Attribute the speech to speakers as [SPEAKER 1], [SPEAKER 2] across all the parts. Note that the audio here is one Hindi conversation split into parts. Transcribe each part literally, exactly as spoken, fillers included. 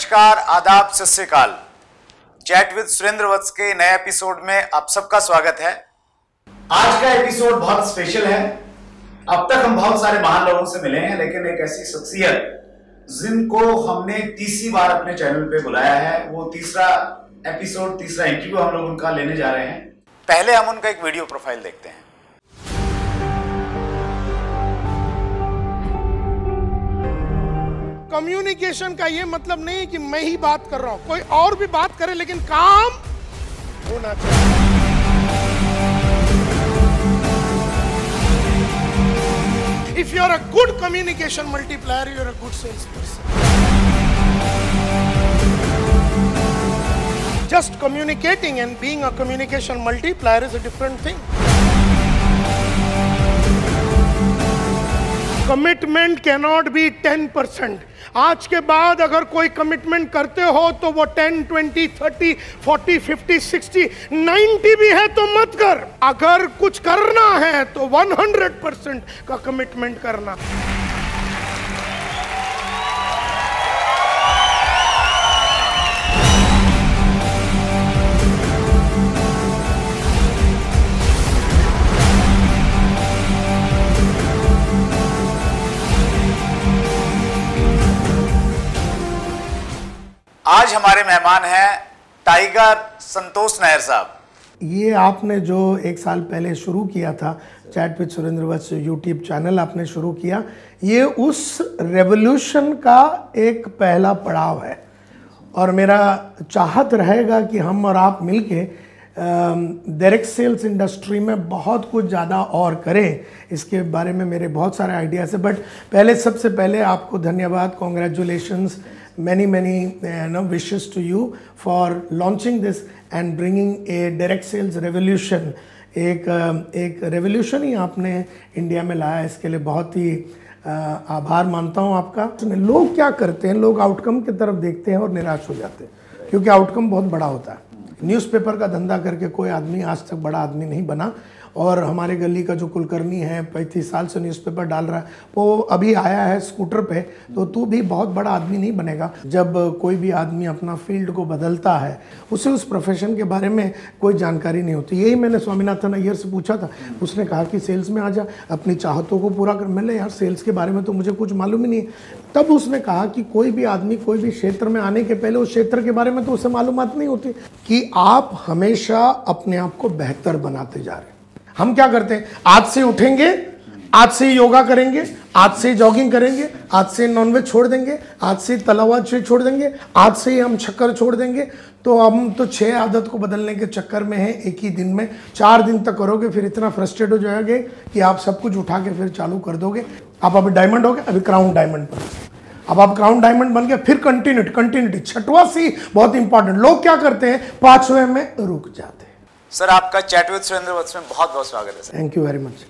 [SPEAKER 1] नमस्कार, आदाब, सत श्री अकाल। चैट विद सुरेंद्र वत्स के नए एपिसोड में आप सबका स्वागत है। आज का एपिसोड बहुत स्पेशल है। अब तक हम बहुत सारे महान लोगों से मिले हैं, लेकिन एक ऐसी शख्सियत जिनको हमने तीसरी बार अपने चैनल पे बुलाया है, वो तीसरा एपिसोड, तीसरा इंटरव्यू हम लोग उनका लेने जा रहे हैं। पहले हम उनका एक वीडियो प्रोफाइल देखते हैं।
[SPEAKER 2] कम्युनिकेशन का ये मतलब नहीं कि मैं ही बात कर रहा हूं, कोई और भी बात करे, लेकिन काम होना चाहिए। If you are a good communication multiplier, you are a good salesperson. Just communicating and being a communication multiplier is a different thing. Commitment cannot be ten percent. आज के बाद अगर कोई कमिटमेंट करते हो तो वो ten, twenty, thirty, forty, fifty, sixty, ninety भी है तो मत कर। अगर कुछ करना है तो वन हंड्रेड परसेंट का कमिटमेंट करना।
[SPEAKER 1] आज हमारे मेहमान हैं टाइगर संतोष नायर साहब।
[SPEAKER 2] ये आपने जो एक साल पहले शुरू किया था, chat with Surendra Vats YouTube channel आपने शुरू किया, ये उस रेवोल्यूशन का एक पहला पड़ाव है। और मेरा चाहत रहेगा कि हम और आप मिलके डायरेक्ट सेल्स इंडस्ट्री में बहुत कुछ ज़्यादा और करें। इसके बारे में मेरे बहुत सारे आइडियाज़ हैं, बट पहले सबसे पहले आपको धन्यवाद, congratulations, many many uh, no, wishes to you for launching this and bringing a direct sales revolution. एक एक रेवोल्यूशन ही आपने इंडिया में लाया, इसके लिए बहुत ही आभार मानता हूँ आपका। लोग क्या करते हैं, लोग आउटकम की तरफ देखते हैं और निराश हो जाते हैं, क्योंकि आउटकम बहुत बड़ा होता है। न्यूज़पेपर का धंधा करके कोई आदमी आज तक बड़ा आदमी नहीं बना। और हमारे गली का जो कुलकर्णी है, पैंतीस साल से न्यूज़पेपर डाल रहा है, वो अभी आया है स्कूटर पे, तो तू भी बहुत बड़ा आदमी नहीं बनेगा। जब कोई भी आदमी अपना फील्ड को बदलता है, उसे उस प्रोफेशन के बारे में कोई जानकारी नहीं होती। यही मैंने स्वामीनाथन अय्यर से पूछा था, उसने कहा कि सेल्स में आ जा, अपनी चाहतों को पूरा कर। मैंने यार सेल्स के बारे में तो मुझे कुछ मालूम ही नहीं। तब उसने कहा कि कोई भी आदमी कोई भी क्षेत्र में आने के पहले उस क्षेत्र के बारे में तो उसे मालूमात नहीं होती, कि आप हमेशा अपने आप को बेहतर बनाते जा रहे हैं। हम क्या करते हैं, आज से उठेंगे, आज से योगा करेंगे, आज से जॉगिंग करेंगे, आज से नॉनवेज छोड़ देंगे, आज से तला हुआ चीज छोड़ देंगे, आज से ही हम शक्कर छोड़ देंगे। तो हम तो छह आदत को बदलने के चक्कर में हैं एक ही दिन में। चार दिन तक करोगे, फिर इतना फ्रस्ट्रेट हो जाओगे कि आप सब कुछ उठा के फिर चालू कर दोगे। आप अभी डायमंड हो गए, अभी क्राउन डायमंड बन गए। अब आप क्राउन डायमंड बन गए, फिर कंटिन्यूटी कंटिन्यूटी छठवां सी बहुत इंपॉर्टेंट। लोग क्या करते हैं, पांचवें में रुक जाते हैं।
[SPEAKER 1] सर, आपका चैट विद सुरेंद्र वत्स में बहुत बहुत स्वागत है sir.
[SPEAKER 2] Thank you very much.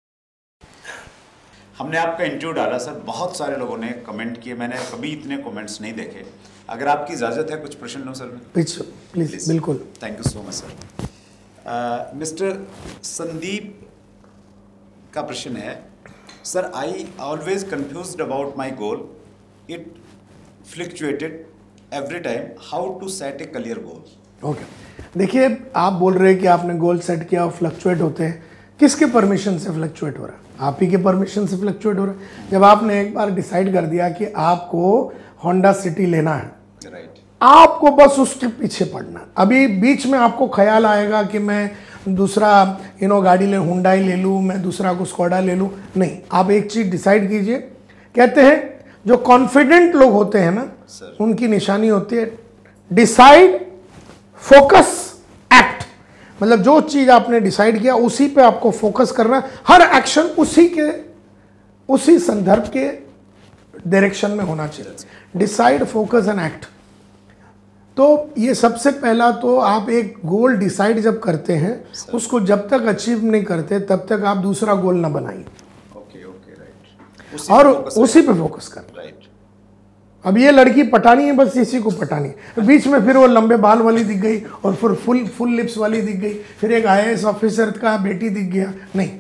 [SPEAKER 1] हमने आपका इंटरव्यू डाला सर, बहुत सारे लोगों ने कमेंट किए, मैंने कभी इतने कमेंट्स नहीं देखे। अगर आपकी इजाज़त है कुछ प्रश्न लो सर।
[SPEAKER 2] प्लीज प्लीज बिल्कुल।
[SPEAKER 1] Thank you so much sir. Mister Sandeep का प्रश्न है, sir, I always confused about my goal, it fluctuated every time, how to set a clear goal.
[SPEAKER 2] Okay, देखिए, आप बोल रहे हैं कि आपने गोल सेट किया और फ्लक्चुएट होते हैं। किसके परमिशन से फ्लक्चुएट हो रहा है? आप ही के परमिशन से फ्लक्चुएट हो रहा है। जब आपने एक बार डिसाइड कर दिया कि आपको होंडा सिटी लेना है,
[SPEAKER 1] राइट,
[SPEAKER 2] आपको बस उसके पीछे पड़ना। अभी बीच में आपको ख्याल आएगा कि मैं दूसरा यू नो गाड़ी ले, हुंडई ले लूँ, मैं दूसरा को स्कोडा ले लूँ, नहीं। आप एक चीज़ डिसाइड कीजिए। कहते हैं जो कॉन्फिडेंट लोग होते हैं ना, उनकी निशानी होती है डिसाइड, फोकस, एक्ट। मतलब जो चीज आपने डिसाइड किया उसी पे आपको फोकस करना, हर एक्शन उसी के उसी संदर्भ के डायरेक्शन में होना चाहिए। Decide, focus and act. तो ये सबसे पहला, तो आप एक गोल डिसाइड जब करते हैं, उसको जब तक अचीव नहीं करते तब तक आप दूसरा गोल ना बनाइए।
[SPEAKER 1] Okay okay right.
[SPEAKER 2] और उसी पे फोकस कर।
[SPEAKER 1] राइट।
[SPEAKER 2] अब ये लड़की पटानी है, बस इसी को पटानी है। बीच में फिर वो लंबे बाल वाली दिख गई, और फिर फुल फुल लिप्स वाली दिख गई, फिर एक आई ए एस ऑफिसर का बेटी दिख गया। नहीं,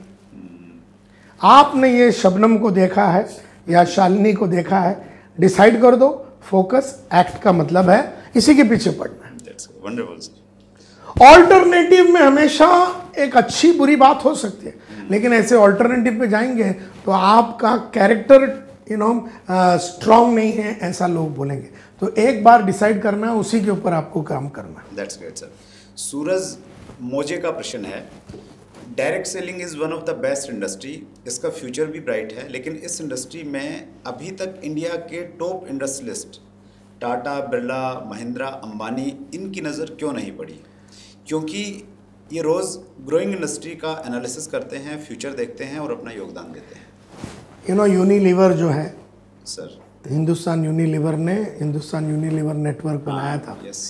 [SPEAKER 2] आपने ये शबनम को देखा है या शालिनी को देखा है, डिसाइड कर दो, फोकस, एक्ट का मतलब है इसी के पीछे पड़ना है।
[SPEAKER 1] That's wonderful sir.
[SPEAKER 2] ऑल्टरनेटिव में हमेशा एक अच्छी बुरी बात हो सकती है, लेकिन ऐसे ऑल्टरनेटिव पे जाएंगे तो आपका कैरेक्टर यू नो स्ट्रांग नहीं है ऐसा लोग बोलेंगे। तो एक बार डिसाइड करना है, उसी के ऊपर आपको काम करना है।
[SPEAKER 1] That's great sir. सूरज मोजे का प्रश्न है, direct selling is one of the best industry, इसका फ्यूचर भी ब्राइट है, लेकिन इस इंडस्ट्री में अभी तक इंडिया के टॉप इंडस्ट्रियलिस्ट टाटा, बिरला, महिंद्रा, अंबानी, इनकी नज़र क्यों नहीं पड़ी? क्योंकि ये रोज़ ग्रोइंग इंडस्ट्री का एनालिसिस करते हैं, फ्यूचर देखते हैं और अपना योगदान देते हैं।
[SPEAKER 2] यू नो यूनिलीवर जो है
[SPEAKER 1] सर,
[SPEAKER 2] हिंदुस्तान यूनिलीवर ने हिंदुस्तान यूनिलीवर नेटवर्क बनाया था।
[SPEAKER 1] यस।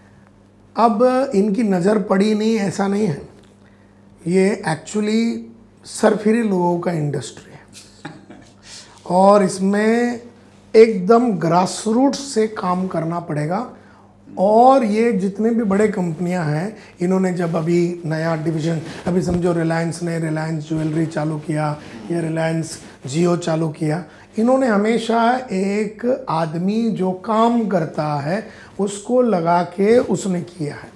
[SPEAKER 2] अब इनकी नज़र पड़ी नहीं ऐसा नहीं है, ये एक्चुअली सरफिरे लोगों का इंडस्ट्री है और इसमें एकदम ग्रास रूट से काम करना पड़ेगा। और ये जितने भी बड़े कंपनियां हैं, इन्होंने जब अभी नया डिवीज़न, अभी समझो रिलायंस ने रिलायंस ज्वेलरी चालू किया या रिलायंस जियो चालू किया, इन्होंने हमेशा एक आदमी जो काम करता है उसको लगा के उसने किया है।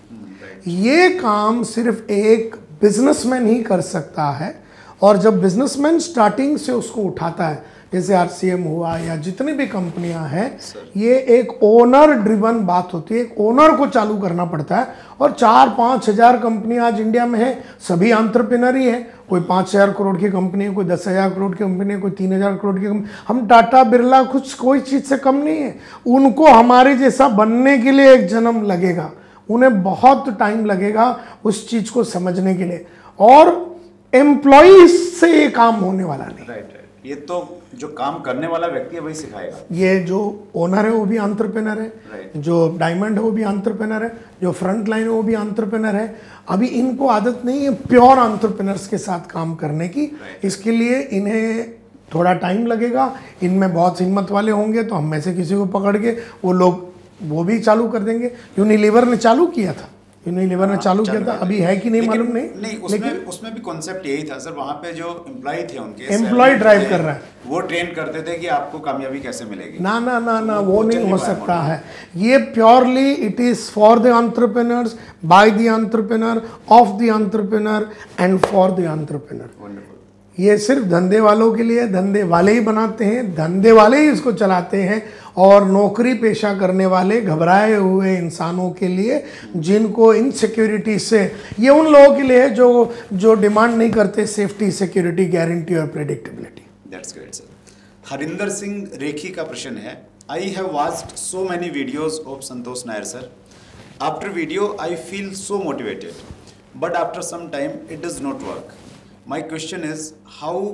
[SPEAKER 2] ये काम सिर्फ एक बिजनेसमैन ही कर सकता है, और जब बिजनेसमैन स्टार्टिंग से उसको उठाता है, जैसे आरसीएम हुआ या जितनी भी कंपनियां हैं, ये एक ओनर ड्रिवन बात होती है, एक ओनर को चालू करना पड़ता है। और चार पाँच हज़ार कंपनियां आज इंडिया में है, सभी एंटरप्रेन्योर ही है। कोई पाँच हज़ार करोड़ की कंपनी है, कोई दस हज़ार करोड़ की कंपनी है, कोई तीन हज़ार करोड़ की कंपनी। हम टाटा बिरला कुछ कोई चीज़ से कम नहीं है। उनको हमारे जैसा बनने के लिए एक जन्म लगेगा, उन्हें बहुत टाइम लगेगा उस चीज़ को समझने के लिए, और एम्प्लॉइज से ये काम होने वाला नहीं।
[SPEAKER 1] Right right. ये तो जो काम करने वाला व्यक्ति है वही सिखाएगा।
[SPEAKER 2] ये जो ओनर है वो भी एंटरप्रेन्योर है,
[SPEAKER 1] Right.
[SPEAKER 2] जो डायमंड है वो भी एंटरप्रेन्योर है, जो फ्रंट लाइन है वो भी एंटरप्रेन्योर है। अभी इनको आदत नहीं है प्योर एंटरप्रेन्योर्स के साथ काम करने की।
[SPEAKER 1] Right.
[SPEAKER 2] इसके लिए इन्हें थोड़ा टाइम लगेगा। इनमें बहुत हिम्मत वाले होंगे तो हम में से किसी को पकड़ के वो लोग वो भी चालू कर देंगे। यूनिलीवर ने चालू किया था, यूनिलीवर ने चालू किया था, अभी है कि नहीं मालूम नहीं,
[SPEAKER 1] नहीं उसमें उसमें भी कॉन्सेप्ट यही था सर। वहाँ पे जो एम्प्लॉय थे उनके
[SPEAKER 2] एम्प्लॉय ड्राइव कर रहा है,
[SPEAKER 1] वो ट्रेन करते थे कि आपको कामयाबी कैसे मिलेगी।
[SPEAKER 2] ना ना ना ना वो नहीं हो सकता है। ये purely it is for the entrepreneurs, by the entrepreneur, of the entrepreneur and for the entrepreneur. ये सिर्फ धंधे वालों के लिए, धंधे वाले ही बनाते हैं, धंधे वाले ही इसको चलाते हैं। और नौकरी पेशा करने वाले घबराए हुए इंसानों के लिए, जिनको इनसिक्योरिटी से, ये उन लोगों के लिए जो जो डिमांड नहीं करते सेफ्टी, सिक्योरिटी, गारंटी और predictability.
[SPEAKER 1] That's great sir. Harinder Singh Rekhi का प्रश्न है, I have watched so many videos of Santosh Nair sir. After video I feel so motivated, but after some time it does not work. My question is how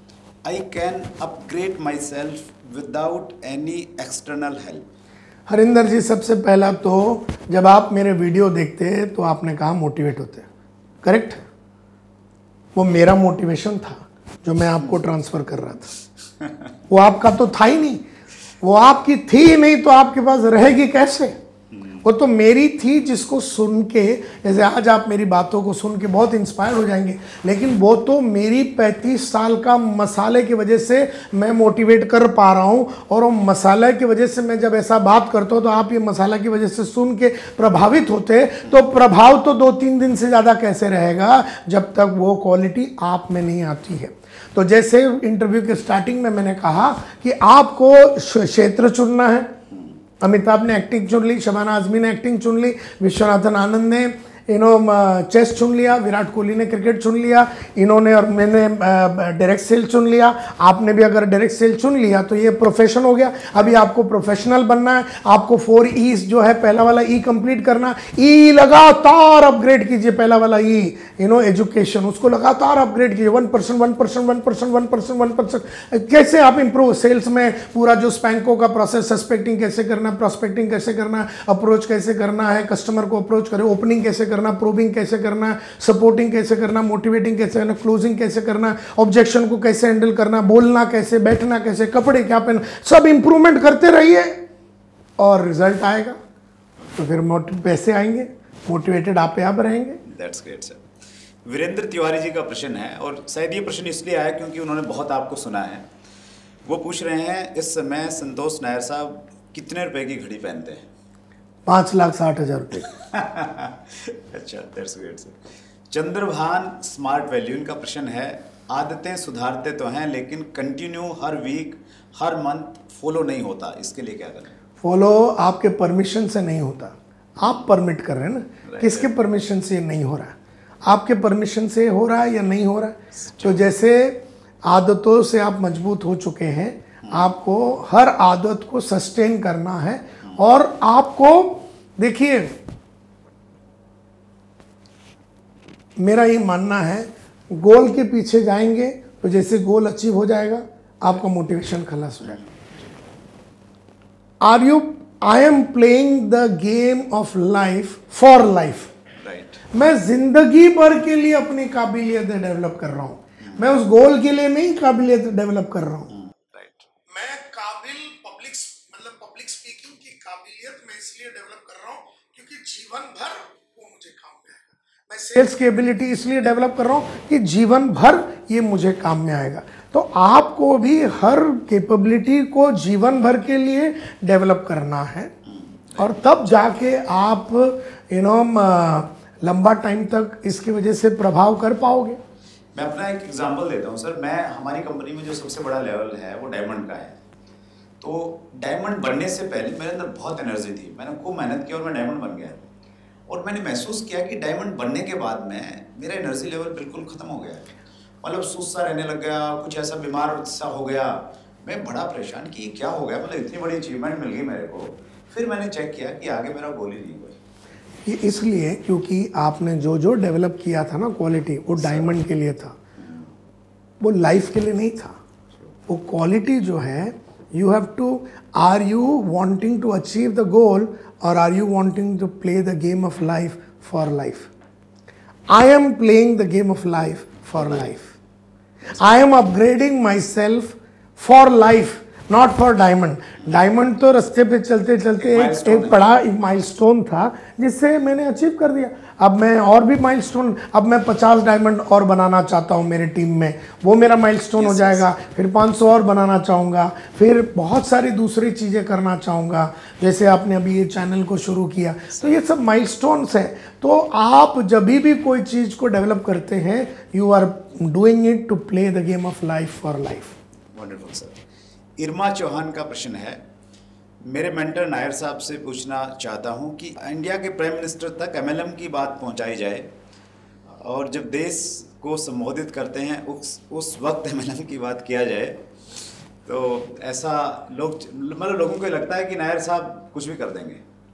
[SPEAKER 1] I can upgrade myself without any external help.
[SPEAKER 2] Harinder ji, सबसे पहला तो जब आप मेरे वीडियो देखते हैं तो आपने कहा मोटिवेट होते हैं, करेक्ट? वो मेरा मोटिवेशन था जो मैं आपको ट्रांसफ़र कर रहा था। वो आपका तो था ही नहीं, वो आपकी थी ही नहीं तो आपके पास रहेगी कैसे? वो तो मेरी थी, जिसको सुन के, जैसे आज आप मेरी बातों को सुन के बहुत इंस्पायर हो जाएंगे, लेकिन वो तो मेरी पैंतीस साल का मसाले की वजह से मैं मोटिवेट कर पा रहा हूँ। और वो मसाले की वजह से मैं जब ऐसा बात करता हूँ तो आप ये मसाला की वजह से सुन के प्रभावित होते, तो प्रभाव तो दो तीन दिन से ज़्यादा कैसे रहेगा जब तक वो क्वालिटी आप में नहीं आती है। तो जैसे इंटरव्यू के स्टार्टिंग में मैंने कहा कि आपको क्षेत्र चुनना है। अमिताभ ने एक्टिंग चुन ली, शबाना आजमी ने एक्टिंग चुन ली, विश्वनाथन आनंद ने यू नो चेस चुन लिया, विराट कोहली ने क्रिकेट चुन लिया, इन्होंने और मैंने डायरेक्ट सेल चुन लिया। आपने भी अगर डायरेक्ट सेल चुन लिया तो ये प्रोफेशन हो गया। अभी आपको प्रोफेशनल बनना है, आपको फोर ईज जो है, पहला वाला ई कंप्लीट करना, ई लगातार अपग्रेड कीजिए। पहला वाला ई यू नो एजुकेशन, उसको लगातार अपग्रेड कीजिए। One percent one percent one percent one percent one percent कैसे आप इंप्रूव, सेल्स में पूरा जो स्पैंको का प्रोसेस, सस्पेक्टिंग कैसे करना, प्रोस्पेक्टिंग कैसे करना, अप्रोच कैसे करना है, कस्टमर को अप्रोच करें, ओपनिंग कैसे करना, प्रोबिंग कैसे करना, सपोर्टिंग कैसे करना, मोटिवेटिंग कैसे करना, क्लोजिंग कैसे करना, ऑब्जेक्शन को कैसे हैंडल करना, बोलना कैसे, बैठना कैसे, कपड़े क्या पहनना, सब इंप्रूवमेंट करते रहिए और रिजल्ट आएगा। तो फिर पैसे आएंगे, मोटिवेटेड आप आप रहेंगे।
[SPEAKER 1] That's great sir. Virendra Tiwari ji का प्रश्न है, और शायद ये प्रश्न इसलिए आया क्योंकि उन्होंने बहुत आपको सुना है। वो पूछ रहे हैं, इस समय संतोष नायर साहब कितने रुपए की घड़ी पहनते हैं?
[SPEAKER 2] पाँच लाख साठ हजार रुपये।
[SPEAKER 1] अच्छा, that's great sir. Chandrabhan smart value, इनका प्रश्न है, आदतें सुधारते तो हैं लेकिन कंटिन्यू हर वीक हर मंथ फॉलो नहीं होता, इसके लिए क्या करें?
[SPEAKER 2] फॉलो आपके परमिशन से नहीं होता, आप परमिट कर रहे हैं ना। किसके परमिशन से नहीं हो रहा है? आपके परमिशन से हो रहा है या नहीं हो रहा है? तो जैसे आदतों से आप मजबूत हो चुके हैं, आपको हर आदत को सस्टेन करना है। और आपको देखिए, मेरा ये मानना है, गोल के पीछे जाएंगे तो जैसे गोल अचीव हो जाएगा आपका मोटिवेशन खलास हो जाएगा। Are you I am playing the game of life for life. मैं जिंदगी भर के लिए अपनी काबिलियत डेवलप कर रहा हूं, मैं उस गोल के लिए नहीं काबिलियत डेवलप कर रहा हूं। मैं काबिल पब्लिक मतलब पब्लिक स्पीकिंग की काबिलियत मैं इसलिए डेवलप कर रहा हूं क्योंकि जीवन भर वो मुझे काम में आएगा। मैं सेल्स की एबिलिटी इसलिए डेवलप कर रहा हूं कि जीवन भर ये मुझे काम में आएगा। तो आपको भी हर कैपेबिलिटी को जीवन भर के लिए डेवलप करना है और तब जाके आप यू नो लंबा टाइम तक इसकी वजह से प्रभाव कर पाओगे।
[SPEAKER 1] मैं अपना एक एग्जांपल देता हूँ सर। मैं हमारी कंपनी में जो सबसे बड़ा लेवल है वो डायमंड का है। तो डायमंड बनने से पहले मेरे अंदर बहुत एनर्जी थी, मैंने खूब मेहनत की और मैं डायमंड बन गया। और मैंने महसूस किया कि डायमंड बनने के बाद में मेरा एनर्जी लेवल बिल्कुल ख़त्म हो गया, मतलब सुस्त सा रहने लग गया, कुछ ऐसा बीमार सा हो गया। मैं बड़ा परेशान कि क्या हो गया, मतलब इतनी बड़ी अचीवमेंट मिल गई मेरे को। फिर मैंने चेक किया कि आगे मेरा गोल ही नहीं कोई।
[SPEAKER 2] ये इसलिए क्योंकि आपने जो जो डेवलप किया था ना क्वालिटी, वो डायमंड के लिए था, वो लाइफ के लिए नहीं था। वो क्वालिटी जो है, you have to, are you wanting to achieve the goal और are you wanting to play the game of life for life? I am playing the game of life for life. I am upgrading myself for life, not for diamond. Diamond तो रास्ते पे चलते चलते एक, एक बड़ा एक माइलस्टोन था जिससे मैंने अचीव कर दिया। अब मैं और भी माइलस्टोन, अब मैं पचास डायमंड और बनाना चाहता हूँ मेरे टीम में, वो मेरा माइलस्टोन हो जाएगा। फिर पाँच सौ और बनाना चाहूँगा, फिर बहुत सारी दूसरी चीज़ें करना चाहूँगा, जैसे आपने अभी ये चैनल को शुरू किया। तो ये सब माइलस्टोन्स है। तो आप जब भी कोई चीज़ को डेवलप करते हैं, you are doing it to play the game of life for life.
[SPEAKER 1] Wonderful sir. Irma Chauhan का प्रश्न है, मेरे मेंटर नायर साहब से पूछना चाहता हूं कि इंडिया के प्राइम मिनिस्टर तक एमएलएम की बात पहुंचाई जाए और जब देश को संबोधित करते हैं उस उस वक्त एमएलएम की बात किया जाए, तो ऐसा लोग मतलब लोगों को लगता है कि नायर साहब कुछ भी कर देंगे।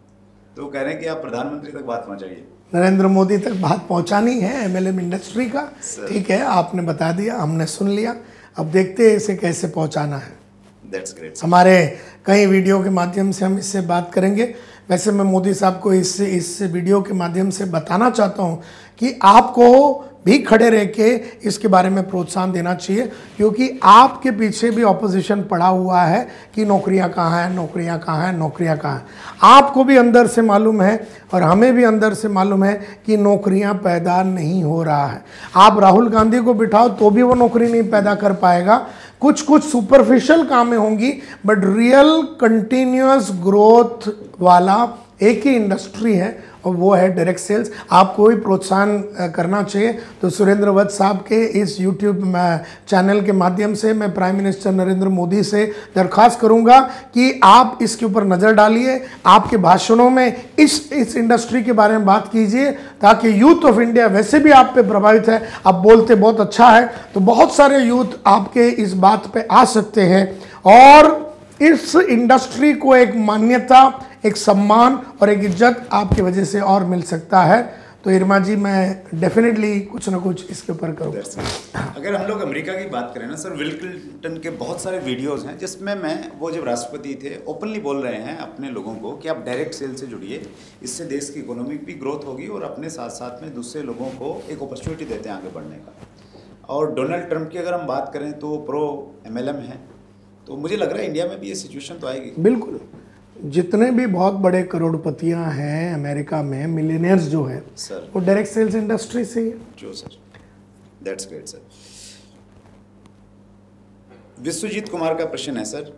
[SPEAKER 1] तो कह रहे हैं कि आप प्रधानमंत्री तक बात पहुंचाइए।
[SPEAKER 2] नरेंद्र मोदी तक बात पहुंचानी है एमएलएम इंडस्ट्री का। ठीक है, आपने बता दिया, हमने सुन लिया, अब देखते हैं इसे कैसे पहुंचाना है।
[SPEAKER 1] That's great.
[SPEAKER 2] हमारे कई वीडियो के माध्यम से हम इससे बात करेंगे। वैसे मैं मोदी साहब को इस इस वीडियो के माध्यम से बताना चाहता हूं कि आपको भी खड़े रह के इसके बारे में प्रोत्साहन देना चाहिए, क्योंकि आपके पीछे भी ऑपोजिशन पड़ा हुआ है कि नौकरियां कहाँ हैं, नौकरियां कहाँ हैं, नौकरियां कहाँ हैं। आपको भी अंदर से मालूम है और हमें भी अंदर से मालूम है कि नौकरियां पैदा नहीं हो रहा है। आप राहुल गांधी को बिठाओ तो भी वो नौकरी नहीं पैदा कर पाएगा। कुछ कुछ सुपरफिशियल कामें होंगी, बट रियल कंटिन्यूअस ग्रोथ वाला एक ही इंडस्ट्री है और वो है डायरेक्ट सेल्स। आपको भी प्रोत्साहन करना चाहिए। तो सुरेंद्र वत्स साहब के इस यूट्यूब चैनल के माध्यम से मैं प्राइम मिनिस्टर नरेंद्र मोदी से दरख्वास्त करूंगा कि आप इसके ऊपर नज़र डालिए, आपके भाषणों में इस इस इंडस्ट्री के बारे में बात कीजिए, ताकि यूथ ऑफ इंडिया वैसे भी आप पे प्रभावित है। आप बोलते बहुत अच्छा है, तो बहुत सारे यूथ आपके इस बात पे आ सकते हैं और इस इंडस्ट्री को एक मान्यता, एक सम्मान और एक इज्जत आपकी वजह से और मिल सकता है। तो इरमा जी, मैं डेफिनेटली कुछ ना कुछ इसके ऊपर करूँगा।
[SPEAKER 1] अगर हम लोग अमेरिका की बात करें ना सर, विल क्लिंटन के बहुत सारे वीडियोस हैं जिसमें मैं वो जब राष्ट्रपति थे ओपनली बोल रहे हैं अपने लोगों को कि आप डायरेक्ट सेल से जुड़िए, इससे देश की इकोनॉमिक भी ग्रोथ होगी और अपने साथ साथ में दूसरे लोगों को एक अपॉर्चुनिटी देते हैं आगे बढ़ने का। और डोनाल्ड ट्रंप की अगर हम बात करें तो प्रो एमएलएम है, तो मुझे लग रहा है इंडिया में भी ये सिचुएशन तो आएगी।
[SPEAKER 2] बिल्कुल, जितने भी बहुत बड़े करोड़पतियां हैं अमेरिका में, मिलियनियर्स जो है
[SPEAKER 1] सर,
[SPEAKER 2] वो डायरेक्ट सेल्स इंडस्ट्री से ही है।
[SPEAKER 1] जो sir, that's great sir. Vishwajeet Kumar का प्रश्न है सर,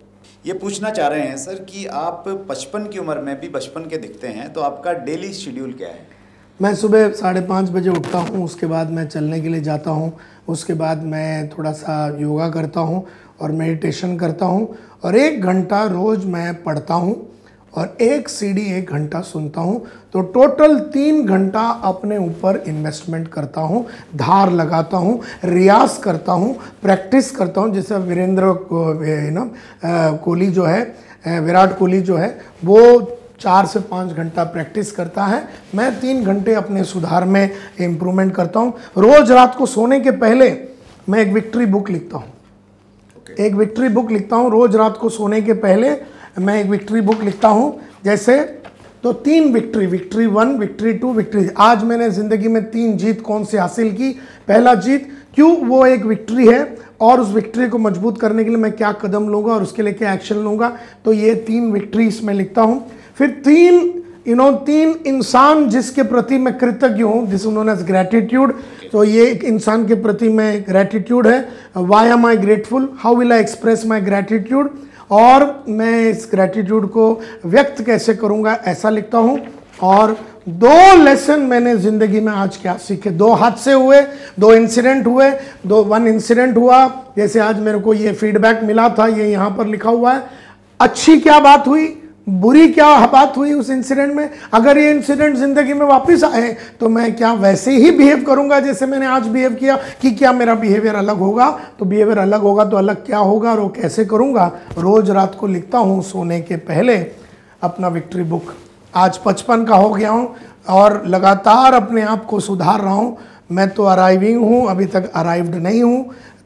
[SPEAKER 1] ये पूछना चाह रहे हैं सर कि आप पचपन की उम्र में भी बचपन के दिखते हैं, तो आपका डेली शेड्यूल क्या है?
[SPEAKER 2] मैं सुबह साढ़े पाँच बजे उठता हूँ, उसके बाद मैं चलने के लिए जाता हूँ, उसके बाद मैं थोड़ा सा योगा करता हूँ और मेडिटेशन करता हूँ, और एक घंटा रोज़ मैं पढ़ता हूँ और एक सीडी एक घंटा सुनता हूँ। तो टोटल तीन घंटा अपने ऊपर इन्वेस्टमेंट करता हूँ, धार लगाता हूँ, रियाज करता हूँ, प्रैक्टिस करता हूँ। जैसे वीरेंद्र यू नो कोहली जो है, विराट कोहली जो है, वो चार से पाँच घंटा प्रैक्टिस करता है, मैं तीन घंटे अपने सुधार में इम्प्रूवमेंट करता हूँ। रोज़ रात को सोने के पहले मैं एक विक्ट्री बुक लिखता हूँ, okay. एक विक्ट्री बुक लिखता हूँ रोज़ रात को सोने के पहले मैं एक विक्ट्री बुक लिखता हूँ। जैसे तो तीन victory, victory one, victory two, victory. आज मैंने ज़िंदगी में तीन जीत कौन सी हासिल की? पहला जीत क्यों, वो एक विक्ट्री है, और उस विक्ट्री को मजबूत करने के लिए मैं क्या कदम लूँगा और उसके लिए क्या एक्शन लूँगा। तो ये तीन विक्ट्रीज मैं लिखता हूँ। फिर तीन यू नो तीन इंसान जिसके प्रति मैं कृतज्ञ हूँ, दिस नोन एज ग्रैटिट्यूड। तो ये एक इंसान के प्रति मैं ग्रैटिट्यूड है। Why am I grateful, how will I express my gratitude, और मैं इस ग्रैटिट्यूड को व्यक्त कैसे करूँगा, ऐसा लिखता हूँ। और दो लेसन मैंने ज़िंदगी में आज क्या सीखे, दो हादसे हुए, दो इंसिडेंट हुए, दो वन इंसिडेंट हुआ। जैसे आज मेरे को ये फीडबैक मिला था, ये यहाँ पर लिखा हुआ है। अच्छी क्या बात हुई, बुरी क्या बात हुई उस इंसिडेंट में। अगर ये इंसिडेंट ज़िंदगी में वापस आए तो मैं क्या वैसे ही बिहेव करूंगा जैसे मैंने आज बिहेव किया, कि क्या मेरा बिहेवियर अलग होगा? तो बिहेवियर अलग होगा तो अलग क्या होगा और वो कैसे करूंगा? रोज़ रात को लिखता हूँ सोने के पहले अपना विक्ट्री बुक। आज पचपन का हो गया हूँ और लगातार अपने आप को सुधार रहा हूँ। मैं तो अराइविंग हूँ, अभी तक अराइव्ड नहीं हूँ।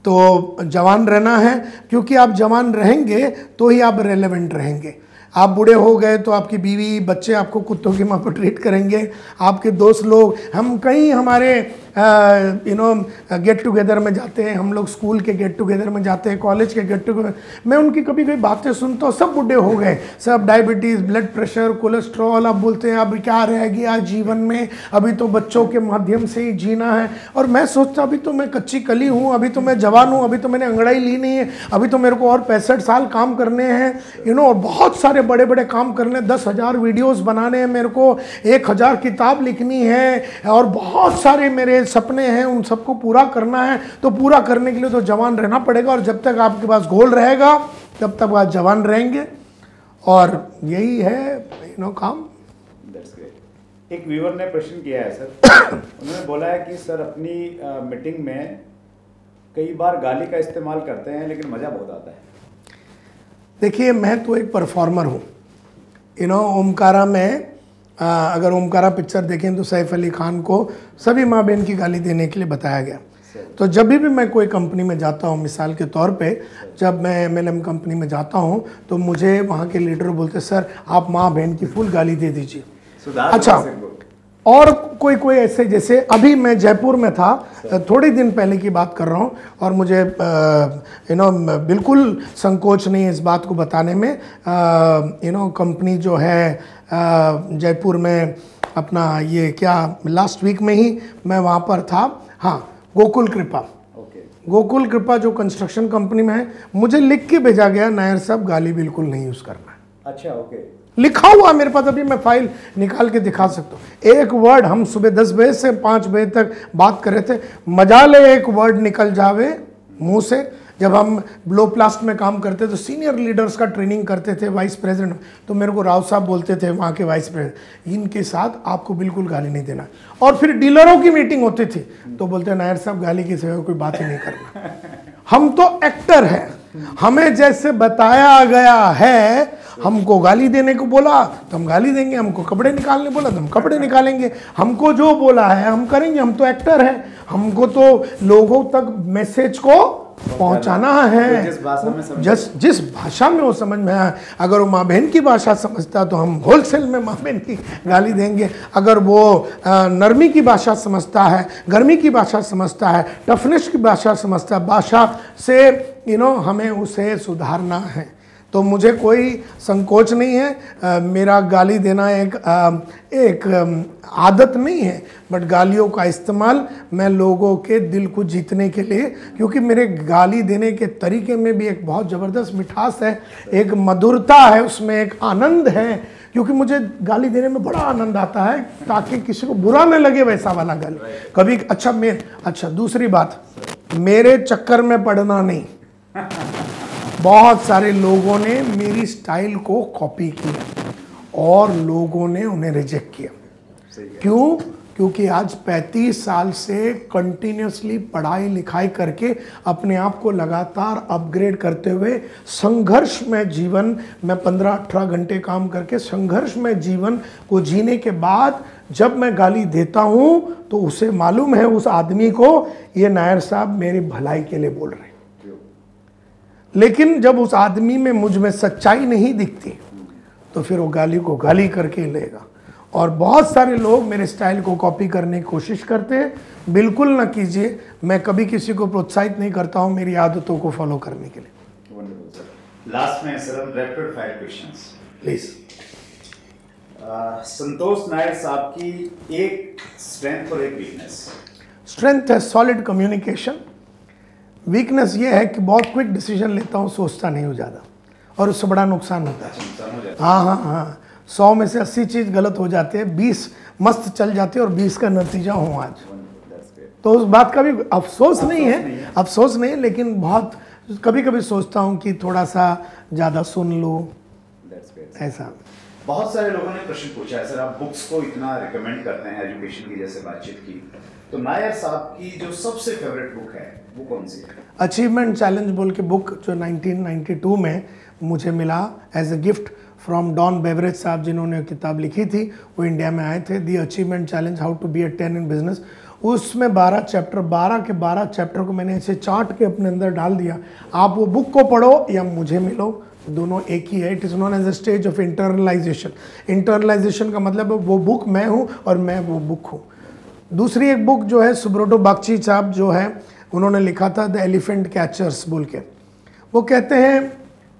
[SPEAKER 2] तो जवान रहना है, क्योंकि आप जवान रहेंगे तो ही आप रेलेवेंट रहेंगे। आप बूढ़े हो गए तो आपकी बीवी बच्चे आपको कुत्तों की माँ पर ट्रीट करेंगे, आपके दोस्त लोग, हम कहीं हमारे यू नो गेट टुगेदर में जाते हैं, हम लोग स्कूल के गेट टुगेदर में जाते हैं, कॉलेज के गेट टुगेदर, मैं उनकी कभी कभी बातें सुनता हूँ, सब बूढ़े हो गए, सब डायबिटीज़, ब्लड प्रेशर, कोलेस्ट्रॉल। अब बोलते हैं अब क्या रह गया जीवन में, अभी तो बच्चों के माध्यम से ही जीना है। और मैं सोचता अभी तो मैं कच्ची कली हूँ, अभी तो मैं जवान हूँ, अभी तो मैंने अंगड़ाई ली नहीं है, अभी तो मेरे को और पैंसठ साल काम करने हैं, यू नो और बहुत सारे बड़े बड़े काम करने, दस हज़ार वीडियोज़ बनाने हैं मेरे को, एक हज़ार किताब लिखनी है, और बहुत सारे मेरे सपने हैं, उन सबको पूरा करना है। तो पूरा करने के लिए तो जवान रहना पड़ेगा, और जब तक आपके पास गोल रहेगा तब तक आप जवान रहेंगे, और यही है यू नो काम।
[SPEAKER 1] That's great. एक व्यूअर ने प्रश्न किया है सर, उन्होंने बोला है कि सर अपनी आ, मीटिंग में कई बार गाली का इस्तेमाल करते हैं लेकिन मज़ा बहुत आता है।
[SPEAKER 2] देखिए मैं तो एक परफॉर्मर हूँ, यू नो ओमकारा में आ, अगर ओमकारा पिक्चर देखें तो सैफ अली खान को सभी माँ बहन की गाली देने के लिए बताया गया। तो जब भी मैं कोई कंपनी में जाता हूँ, मिसाल के तौर पे जब मैं एम एल एम कंपनी में जाता हूँ तो मुझे वहाँ के लीडर बोलते सर आप माँ बहन की फुल गाली दे दीजिए। अच्छा, और कोई कोई ऐसे, जैसे अभी मैं जयपुर में था, थोड़ी दिन पहले की बात कर रहा हूँ, और मुझे यू नो बिल्कुल संकोच नहीं है इस बात को बताने में। यू नो कंपनी जो है जयपुर में अपना ये क्या, लास्ट वीक में ही मैं वहाँ पर था, हाँ गोकुल कृपा, okay. गोकुल कृपा जो कंस्ट्रक्शन कंपनी में है, मुझे लिख के भेजा गया नायर साहब गाली बिल्कुल नहीं यूज़ करना है।
[SPEAKER 1] अच्छा, ओके okay.
[SPEAKER 2] लिखा हुआ मेरे पास, अभी मैं फाइल निकाल के दिखा सकता हूँ। एक वर्ड, हम सुबह दस बजे से पाँच बजे तक बात कर रहे थे, मजाले एक वर्ड निकल जावे मुंह से। जब हम ब्लो प्लास्ट में काम करते तो सीनियर लीडर्स का ट्रेनिंग करते थे, वाइस प्रेसिडेंट, तो मेरे को राव साहब बोलते थे वहाँ के वाइस प्रेसिडेंट, इनके साथ आपको बिल्कुल गाली नहीं देना। और फिर डीलरों की मीटिंग होती थी तो बोलते नायर साहब गाली की सिवा कोई बात ही नहीं करना। हम तो एक्टर हैं, हमें जैसे बताया गया है, हमको गाली देने को बोला तो हम गाली देंगे, हमको कपड़े निकालने बोला तो हम कपड़े निकालेंगे, हमको जो बोला है हम करेंगे, हम तो एक्टर हैं। हमको तो लोगों तक मैसेज को पहुंचाना है,
[SPEAKER 1] जिस भाषा में
[SPEAKER 2] जिस जिस भाषा में वो समझ में आए। अगर वो माँ बहन की भाषा समझता तो हम होलसेल में माँ बहन की गाली देंगे। अगर वो नरमी की भाषा समझता है, गर्मी की भाषा समझता है, टफनेस की भाषा समझता है, भाषा से यू नो हमें उसे सुधारना है। तो मुझे कोई संकोच नहीं है। आ, मेरा गाली देना एक आ, एक आ, आदत नहीं है, बट गालियों का इस्तेमाल मैं लोगों के दिल को जीतने के लिए, क्योंकि मेरे गाली देने के तरीके में भी एक बहुत ज़बरदस्त मिठास है, एक मधुरता है, उसमें एक आनंद है, क्योंकि मुझे गाली देने में बड़ा आनंद आता है, ताकि किसी को बुरा न लगे वैसा वाला गाली कभी। अच्छा मैं अच्छा दूसरी बात, मेरे चक्कर में पड़ना नहीं। बहुत सारे लोगों ने मेरी स्टाइल को कॉपी किया और लोगों ने उन्हें रिजेक्ट किया। क्यों? क्योंकि आज पैंतीस साल से कंटिन्यूसली पढ़ाई लिखाई करके अपने आप को लगातार अपग्रेड करते हुए संघर्ष में जीवन में पंद्रह अठारह घंटे काम करके संघर्ष में जीवन को जीने के बाद जब मैं गाली देता हूं तो उसे मालूम है, उस आदमी को, ये नायर साहब मेरी भलाई के लिए बोल रहे हैं। लेकिन जब उस आदमी में मुझ में सच्चाई नहीं दिखती तो फिर वो गाली को गाली करके लेगा। और बहुत सारे लोग मेरे स्टाइल को कॉपी करने की कोशिश करते हैं। बिल्कुल ना कीजिए, मैं कभी किसी को प्रोत्साहित नहीं करता हूं मेरी आदतों को फॉलो करने के लिए।
[SPEAKER 1] लास्ट में sir rapid fire questions
[SPEAKER 2] please.
[SPEAKER 1] Santosh Nair साहब की एक स्ट्रेंथ और एक वीकनेस।
[SPEAKER 2] स्ट्रेंथ है सॉलिड कम्युनिकेशन। वीकनेस ये है कि बहुत क्विक डिसीजन लेता हूँ, सोचता नहीं हूँ ज़्यादा, और उससे बड़ा नुकसान होता है। हाँ हाँ हाँ सौ में से अस्सी चीज़ गलत हो जाते हैं, बीस मस्त चल जाते हैं और बीस का नतीजा हूँ आज। तो उस बात का भी अफसोस नहीं है, अफसोस नहीं है, लेकिन बहुत कभी कभी सोचता हूँ कि थोड़ा सा ज़्यादा सुन लो ऐसा।
[SPEAKER 1] बहुत सारे लोगों ने प्रश्न पूछा है सर, आप बुक्स को इतना रिकमेंड करते हैं एजुकेशन की जैसे बातचीत की, तो नायर साहब की जो सबसे फेवरेट बुक है वो कौन सी है?
[SPEAKER 2] अचीवमेंट चैलेंज बोल के बुक जो नाइनटीन नाइंटी टू में मुझे मिला as a gift from Don Beveridge साहब, जिन्होंने किताब लिखी थी, वो इंडिया में आए थे, the achievement challenge how to be a ten in business. उसमें बारह चैप्टर, बारह के बारह चैप्टर को मैंने ऐसे चार्ट के अपने अंदर डाल दिया। आप वो बुक को पढ़ो या मुझे मिलो, दोनों एक ही है। It is known as a stage of internalisation. Internalisation का मतलब वो बुक मैं हूँ और मैं वो बुक हूँ। दूसरी एक बुक जो है सुब्रोटो बागची साहब जो है, उन्होंने लिखा था द एलिफेंट कैचर्स बोल के। वो कहते हैं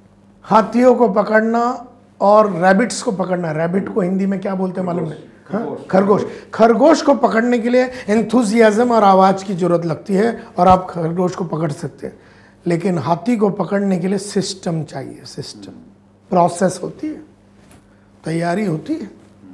[SPEAKER 2] हाथियों को पकड़ना और रैबिट्स को पकड़ना, रैबिट को हिंदी में क्या बोलते हैं मालूम नहीं, हाँ खरगोश। खरगोश को पकड़ने के लिए एंथुजियाज्म और आवाज़ की ज़रूरत लगती है और आप खरगोश को पकड़ सकते हैं, लेकिन हाथी को पकड़ने के लिए सिस्टम चाहिए, सिस्टम, प्रोसेस होती है, तैयारी होती है।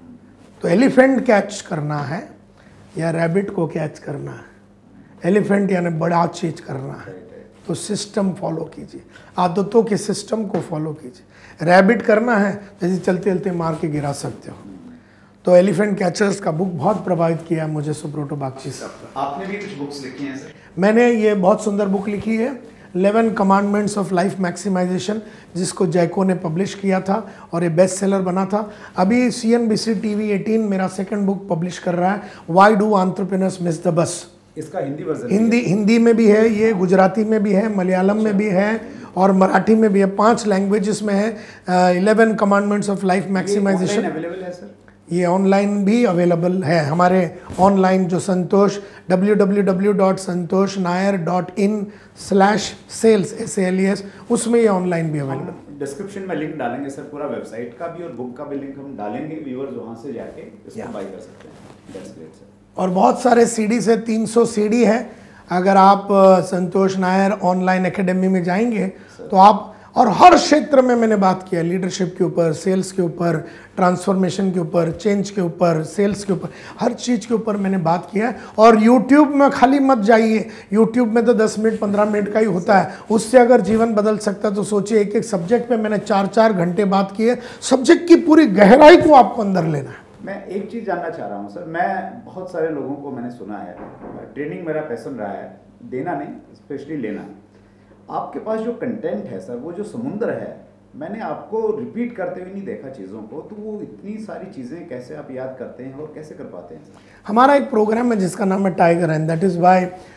[SPEAKER 2] तो एलिफेंट कैच करना है या रैबिट को कैच करना है, एलिफेंट यानी बड़ा चीज करना है, तो सिस्टम फॉलो कीजिए, आदतों के सिस्टम को फॉलो कीजिए। रैबिट करना है जैसे चलते चलते मार के गिरा सकते हो। तो एलिफेंट कैचर्स का बुक बहुत प्रभावित किया मुझे सुब्रोटो बागची साहब।
[SPEAKER 1] आपने भी कुछ बुक्स लिखी हैं सर?
[SPEAKER 2] मैंने ये बहुत सुंदर बुक लिखी है, eleven commandments of life maximisation, जिसको जैको ने पब्लिश किया था और ये बेस्ट सेलर बना था। अभी C N B C T V eighteen मेरा सेकंड बुक पब्लिश कर रहा है, why do entrepreneurs miss the bus.
[SPEAKER 3] इसका हिंदी वर्जन
[SPEAKER 2] हिंदी हिंदी में भी है, ये गुजराती में भी है, मलयालम में भी है और मराठी में भी है, पांच लैंग्वेजेस में है। Eleven commandments of life maximisation
[SPEAKER 3] available है सर?
[SPEAKER 2] ये ऑनलाइन भी अवेलेबल है हमारे ऑनलाइन जो Santosh W W W dot Santosh Nair dot in slash sales S L E S, उसमें ये ऑनलाइन भी अवेलेबल।
[SPEAKER 3] डिस्क्रिप्शन में लिंक डालेंगे सर, पूरा वेबसाइट का भी और बुक का भी लिंक हम डालेंगे, व्यूअर्स वहाँ से जाके इसको बाय कर सकते हैं। That's great sir.
[SPEAKER 2] और बहुत सारे सीडी से तीन सौ सीडी है। अगर आप संतोष नायर ऑनलाइन एकेडमी में जाएंगे तो आप, और हर क्षेत्र में मैंने बात किया, लीडरशिप के ऊपर, सेल्स के ऊपर, ट्रांसफॉर्मेशन के ऊपर, चेंज के ऊपर, सेल्स के ऊपर, हर चीज़ के ऊपर मैंने बात किया है। और यूट्यूब में खाली मत जाइए, यूट्यूब में तो दस मिनट पंद्रह मिनट का ही होता है, उससे अगर जीवन बदल सकता है तो सोचिए एक एक सब्जेक्ट पे मैंने चार चार घंटे बात की है। सब्जेक्ट की पूरी गहराई को आपको अंदर लेना है।
[SPEAKER 3] मैं एक चीज़ जानना चाह रहा हूँ सर, मैं बहुत सारे लोगों को मैंने सुना है, ट्रेनिंग मेरा पैशन रहा है, देना नहीं स्पेशली लेना। आपके पास जो कंटेंट है सर, वो जो समुद्र है, मैंने आपको रिपीट करते हुए नहीं देखा चीज़ों को, तो वो इतनी सारी चीज़ें कैसे आप याद करते हैं और कैसे कर पाते हैं?
[SPEAKER 2] हमारा एक प्रोग्राम है जिसका नाम है tiger and that is why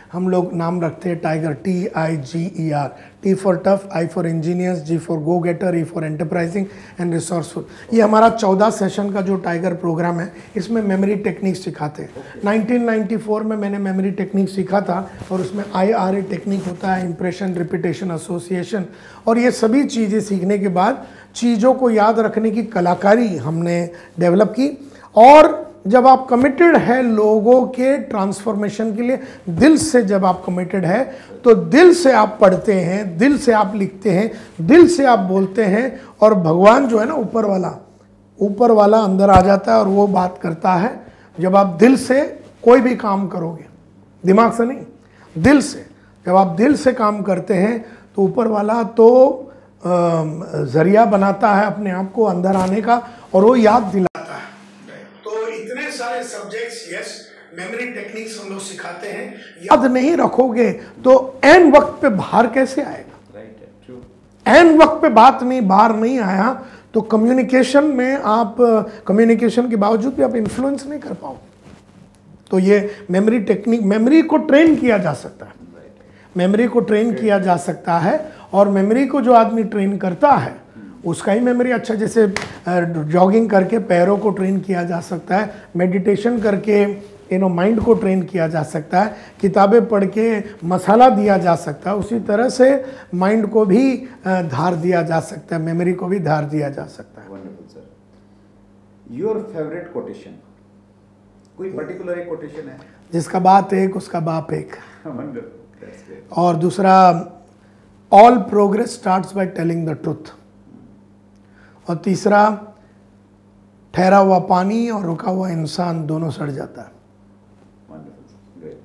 [SPEAKER 2] हम लोग नाम रखते हैं tiger, T I G E R. T for tough, I for engineers, G for go getter, E for enterprising and resourceful. ये हमारा चौदह सेशन का जो टाइगर प्रोग्राम है, इसमें मेमोरी टेक्निक सिखाते हैं। नाइनटीन नाइंटी फोर में मैंने मेमोरी टेक्निक सीखा था और उसमें आई आर ए टेक्निक होता है, इंप्रेशन, रिपीटेशन, एसोसिएशन। और ये सभी चीज़ें सीखने के बाद चीज़ों को याद रखने की कलाकारी हमने डेवलप की। और जब आप कमिटेड है लोगों के ट्रांसफॉर्मेशन के लिए, दिल से जब आप कमिटेड है, तो दिल से आप पढ़ते हैं, दिल से आप लिखते हैं, दिल से आप बोलते हैं, और भगवान जो है ना, ऊपर वाला ऊपर वाला अंदर आ जाता है और वो बात करता है। जब आप दिल से कोई भी काम करोगे, दिमाग से नहीं, दिल से, जब आप दिल से काम करते हैं तो ऊपर वाला तो जरिया बनाता है अपने आप को अंदर आने का, और वो याद दिलाता है। तो इतने सारे सब्जेक्ट्स, यस, मेमोरी टेक्निक्स हम लोग सिखाते हैं। याद नहीं रखोगे तो एन वक्त पे बाहर कैसे आएगा?
[SPEAKER 3] Right, true.
[SPEAKER 2] एन वक्त पे बात नहीं, बाहर नहीं आया तो कम्युनिकेशन में आप, कम्युनिकेशन के बावजूद भी आप इन्फ्लुएंस नहीं कर पाओगे। तो ये मेमोरी टेक्निक, मेमोरी को ट्रेन किया जा सकता है, मेमोरी को ट्रेन किया जा सकता है। और मेमोरी को जो आदमी ट्रेन करता है उसका ही मेमोरी अच्छा। जैसे जॉगिंग करके पैरों को ट्रेन किया जा सकता है, मेडिटेशन करके यू नो माइंड को ट्रेन किया जा सकता है, किताबें पढ़ के मसाला दिया जा सकता है, उसी तरह से माइंड को भी धार दिया जा सकता है, मेमोरी को भी धार दिया जा सकता है।
[SPEAKER 3] Wonderful sir. Your favourite quotation, कोई पर्टिकुलर एक कोटेशन है?
[SPEAKER 2] जिसका बात एक उसका बाप एक।
[SPEAKER 3] Wonderful, that's great.
[SPEAKER 2] और दूसरा, all progress starts by telling the truth. और तीसरा, ठहरा हुआ पानी और रुका हुआ इंसान दोनों सड़ जाता है।
[SPEAKER 3] Wonderful, great.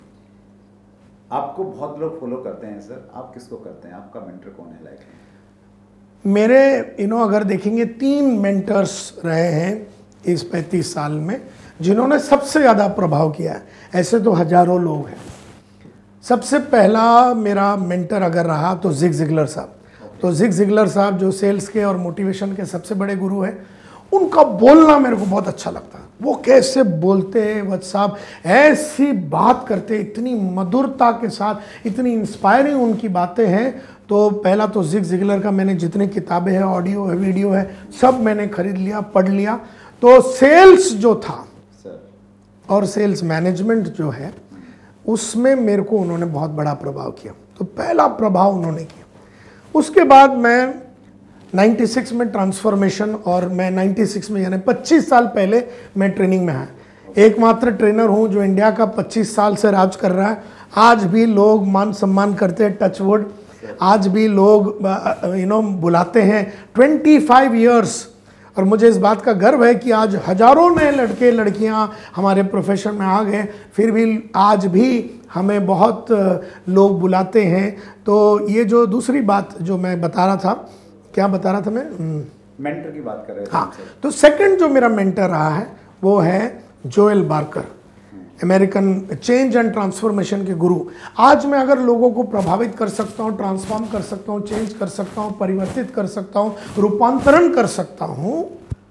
[SPEAKER 3] आपको बहुत लोग फॉलो करते हैं सर, आप किसको करते हैं? आपका मेंटर कौन है लाइफ में?
[SPEAKER 2] मेरे यू नो अगर देखेंगे, तीन मेंटर्स रहे हैं इस पैंतीस साल में जिन्होंने सबसे ज़्यादा प्रभाव किया है। ऐसे तो हजारों लोग हैं। सबसे पहला मेरा मेंटर अगर रहा तो जिग जिगलर साहब। तो जिग जिगलर साहब जो सेल्स के और मोटिवेशन के सबसे बड़े गुरु हैं, उनका बोलना मेरे को बहुत अच्छा लगता है। वो कैसे बोलते हैं वत्स साहब, ऐसी बात करते, इतनी मधुरता के साथ, इतनी इंस्पायरिंग उनकी बातें हैं। तो पहला तो जिग जिगलर का मैंने जितनी किताबें हैं, ऑडियो है, वीडियो है, सब मैंने खरीद लिया, पढ़ लिया। तो सेल्स जो था और सेल्स मैनेजमेंट जो है, उसमें मेरे को उन्होंने बहुत बड़ा प्रभाव किया। तो पहला प्रभाव उन्होंने किया। उसके बाद मैं छियानवे में ट्रांसफॉर्मेशन, और मैं छियानवे में यानी पच्चीस साल पहले मैं ट्रेनिंग में आया। एकमात्र ट्रेनर हूं जो इंडिया का पच्चीस साल से राज कर रहा है। आज भी लोग मान सम्मान करते हैं, टच वुड, आज भी लोग यू नो बुलाते हैं। पच्चीस इयर्स। और मुझे इस बात का गर्व है कि आज हजारों नए लड़के लड़कियां हमारे प्रोफेशन में आ गए, फिर भी आज भी हमें बहुत लोग बुलाते हैं। तो ये जो दूसरी बात जो मैं बता रहा था, क्या बता रहा था मैं?
[SPEAKER 3] मेंटर की बात कर रहे थे।
[SPEAKER 2] हाँ, तो सेकंड जो मेरा मेंटर रहा है वो है Joel Barker, American change and transformation के गुरु। आज मैं अगर लोगों को प्रभावित कर सकता हूँ, ट्रांसफॉर्म कर सकता हूँ, चेंज कर सकता हूँ, परिवर्तित कर सकता हूँ, रूपांतरण कर सकता हूँ,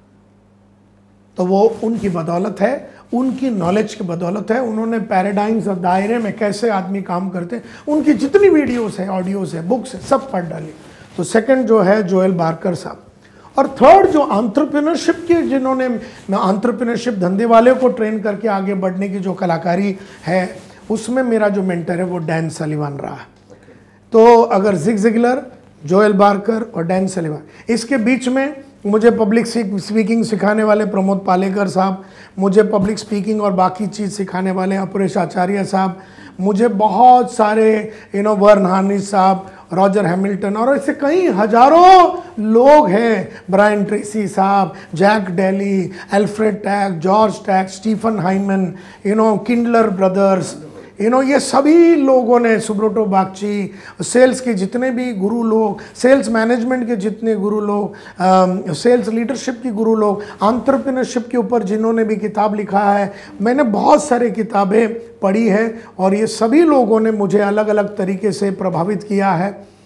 [SPEAKER 2] तो वो उनकी बदौलत है, उनकी नॉलेज की बदौलत है। उन्होंने पैराडाइम्स और दायरे में कैसे आदमी काम करते हैं, उनकी जितनी वीडियोस है, ऑडियोस है, बुक्स है, सब पढ़ डाली। तो सेकंड जो है जोएल बार्कर साहब। और थर्ड जो एंटरप्रेन्योरशिप के, जिन्होंने एंटरप्रेन्योरशिप धंधे वाले को ट्रेन करके आगे बढ़ने की जो कलाकारी है, उसमें मेरा जो मेंटर है वो डैन सलीवान रहा है। तो अगर जिग जिगलर, जोएल बार्कर और डैन सलीवान, इसके बीच में मुझे पब्लिक स्पीकिंग सिखाने वाले प्रमोद पालेकर साहब, मुझे पब्लिक स्पीकिंग और बाकी चीज़ सिखाने वाले अपरेश आचार्य साहब, मुझे बहुत सारे यू नो वर्न हार्निस साहब, रॉजर हैमिल्टन, और ऐसे कई हजारों लोग हैं, ब्रायन ट्रेसी साहब, Jack Daly, Alfred Tack, George Tack, Stephen Hyman, you know Kindler brothers, you know ये सभी लोगों ने, सुब्रोटो बागची, सेल्स के जितने भी गुरु लोग, सेल्स मैनेजमेंट के जितने गुरु लोग, सेल्स लीडरशिप के गुरु लोग, एंटरप्रेन्योरशिप के ऊपर जिन्होंने भी किताब लिखा है, मैंने बहुत सारे किताबें पढ़ी है और ये सभी लोगों ने मुझे अलग अलग तरीके से प्रभावित किया है।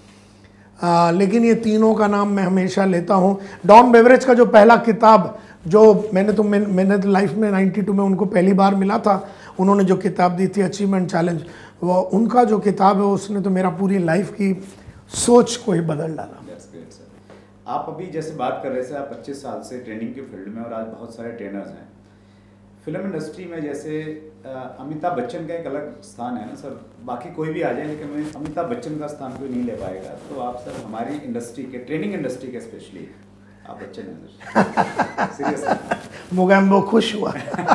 [SPEAKER 2] आ, लेकिन ये तीनों का नाम मैं हमेशा लेता हूँ। डॉन बेवरेज का जो पहला किताब जो मैंने तो मैं, मैंने तो लाइफ में बानवे में उनको पहली बार मिला था, उन्होंने जो किताब दी थी अचीवमेंट चैलेंज, वो उनका जो किताब है उसने तो मेरा पूरी लाइफ की सोच को ही बदल डाला।
[SPEAKER 3] That's great, sir. आप अभी जैसे बात कर रहे थे, आप पच्चीस साल से ट्रेनिंग के फील्ड में और आज बहुत सारे ट्रेनर्स हैं। फिल्म इंडस्ट्री में जैसे अमिताभ बच्चन का एक अलग स्थान है ना सर, बाकी कोई भी आ जाए लेकिन अमिताभ बच्चन का स्थान कोई नहीं ले पाएगा। तो आप सर हमारी इंडस्ट्री के, ट्रेनिंग इंडस्ट्री के स्पेशली आप बच्चन हैं सीरियसली।
[SPEAKER 2] मुगाम्बो खुश हुआ।